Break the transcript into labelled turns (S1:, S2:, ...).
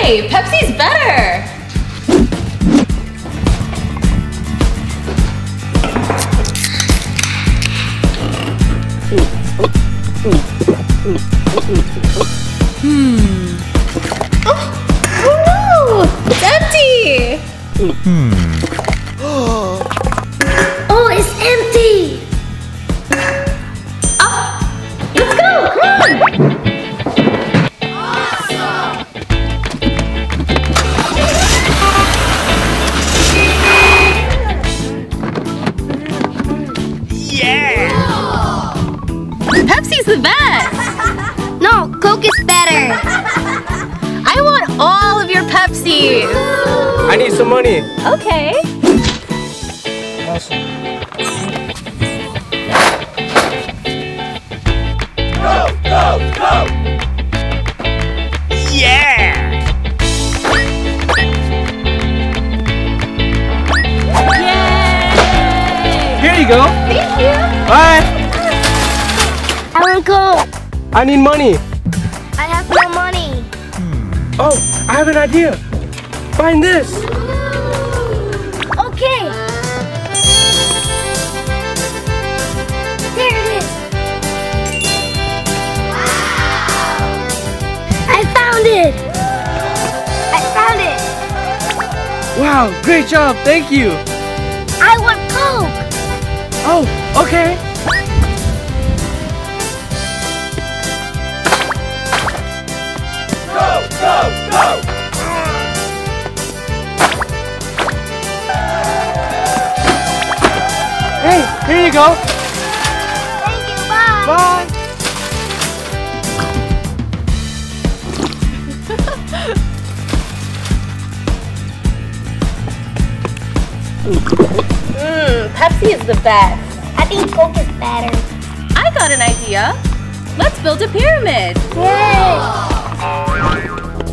S1: way! Pepsi's better! Oh no! It's empty!
S2: Oh, it's empty!
S1: Let's go! Come on! Pepsi's the best!
S2: No, Coke is better.
S1: I want all of your Pepsis!
S3: I need some money.
S1: Okay.
S3: Go! Yeah!
S1: Yay!
S3: Here you go.
S1: Thank you!
S3: Bye.
S2: I want Coke.
S3: I need money.
S2: I have no money.
S3: Oh, I have an idea. Find this.
S2: Okay. There it is. I found it. I found it.
S3: Wow, great job. Thank you.
S2: I want Coke.
S3: Oh, okay. Go! Hey, here you go.
S2: Thank you. Bye.
S3: Bye.
S1: Pepsi is the best.
S2: I think Coke is better.
S1: I got an idea. Let's build a pyramid.
S2: Yay!